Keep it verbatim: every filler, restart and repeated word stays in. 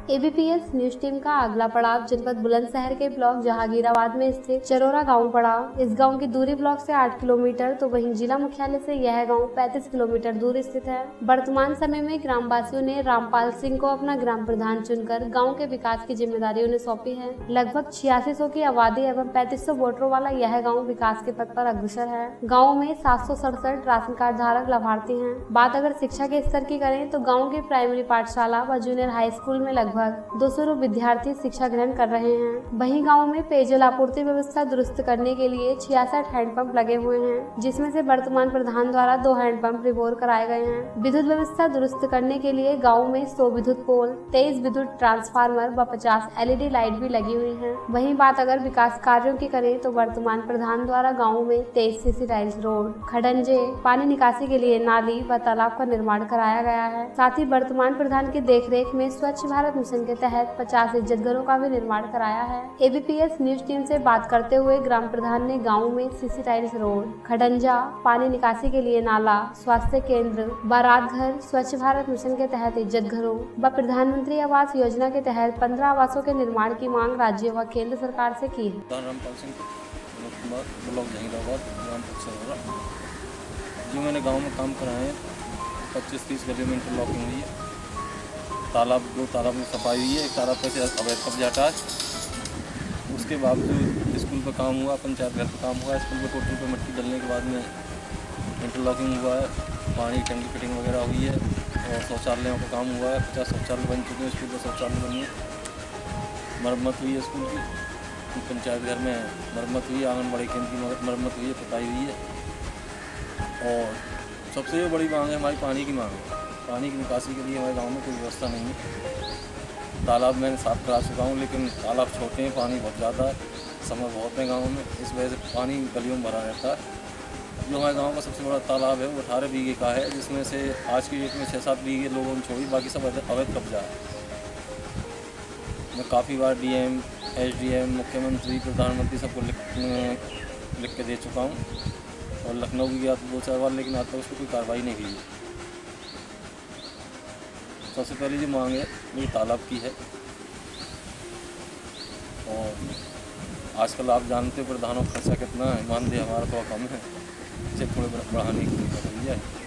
ABPS news team का अगला पड़ाव जनपद बुलंदशहर के ब्लॉक जहांगीराबाद में स्थित चरोरा गांव पड़ा। इस गांव की दूरी ब्लॉक से आठ किलोमीटर तो वहीं जिला मुख्यालय से यह गांव पैंतीस किलोमीटर दूर स्थित है। वर्तमान समय में ग्रामवासियों ने रामपाल सिंह को अपना ग्राम प्रधान चुनकर गाँव के विकास की जिम्मेदारी उन्हें सौंपी है। लगभग छियासी सौ की आबादी एवं पैंतीस सौ वोटरों वाला यह गाँव विकास के पथ पर अग्रसर है। गाँव में सात सौ सड़सठ राशन कार्ड धारक लाभार्थी हैं। बात अगर शिक्षा के स्तर की करें तो गाँव की प्राइमरी पाठशाला व जूनियर हाई स्कूल में लगभग दो सौ विद्यार्थी शिक्षा ग्रहण कर रहे हैं। वहीं गांव में पेयजल आपूर्ति व्यवस्था दुरुस्त करने के लिए छियासठ हैंडपंप लगे हुए हैं, जिसमें से वर्तमान प्रधान द्वारा दो हैंडपंप रिपोर कराए गए हैं। विद्युत व्यवस्था दुरुस्त करने के लिए गांव में सौ विद्युत पोल, तेईस विद्युत ट्रांसफार्मर व पचास एलईडी लाइट भी लगी हुई है। वहीं बात अगर विकास कार्यों की करें तो वर्तमान प्रधान द्वारा गाँव में तेईस सीसी टाइल्स रोड, खडंजे, पानी निकासी के लिए नाली व तालाब का निर्माण कराया गया है। साथ ही वर्तमान प्रधान की देखरेख में स्वच्छ भारत मिशन के तहत पचास इज्जत घरों का भी निर्माण कराया है। एबीपीएस न्यूज टीम से बात करते हुए ग्राम प्रधान ने गांव में सीसी टाइल्स रोड, खडंजा, पानी निकासी के लिए नाला, स्वास्थ्य केंद्र, बारात घर, स्वच्छ भारत मिशन के तहत इज्जत घरों व प्रधानमंत्री आवास योजना के तहत पंद्रह आवासों के निर्माण की मांग राज्य व केंद्र सरकार से की है। जो मैंने गाँव में काम कराए पच्चीस तीस गली में इंटरलॉकिंग हुई है। तालाब दो तालाब में सफाई हुई है, एक तालाब पर अवैध कब्जा हटा है। उसके बावजूद स्कूल पर काम हुआ, पंचायत घर पर काम हुआ। स्कूल में टोटल पर मिट्टी डलने के बाद में इंटरलॉकिंग हुआ है, पानी टंकी फिटिंग वगैरह हुई है और शौचालयों का काम हुआ है। पचास शौचालय बन चुके हैं, स्कूल पर शौचालय बनी है। मरम्मत हुई है स्कूल की, पंचायत घर में मरम्मत हुई है, आंगनबाड़ी केंद्र की मरम्मत हुई है, पुताई हुई है। और सबसे बड़ी मांग है हमारी पानी की मांग है। पानी की निकासी के लिए हमारे गांव में कोई व्यवस्था नहीं है। तालाब मैंने साफ करा चुका हूँ, लेकिन तालाब छोटे हैं, पानी बहुत ज़्यादा है, समय बहुत है गांव में। इस वजह से पानी गलियों में भरा रहता है। जो हमारे गांव का सबसे बड़ा तालाब है वो अठारह बीघे का है, जिसमें से आज की डेट में छः सात बीघे लोगों ने छोड़ी, बाकी सब अवैध कब्जा है। मैं काफ़ी बार डीएम, एसडीएम, मुख्यमंत्री, प्रधानमंत्री सबको लिख लिख के दे चुका हूँ और लखनऊ भी गया तो दो चार बार, लेकिन आज तक उसको कोई कार्रवाई नहीं हुई है। सबसे पहली जो मांग है वो तालाब की है। और आजकल आप जानते हो प्रधानों का खर्चा कितना है, मानदेय हमारा थोड़ा कम है, इसे थोड़े बढ़ाने की कोशिश की जाए।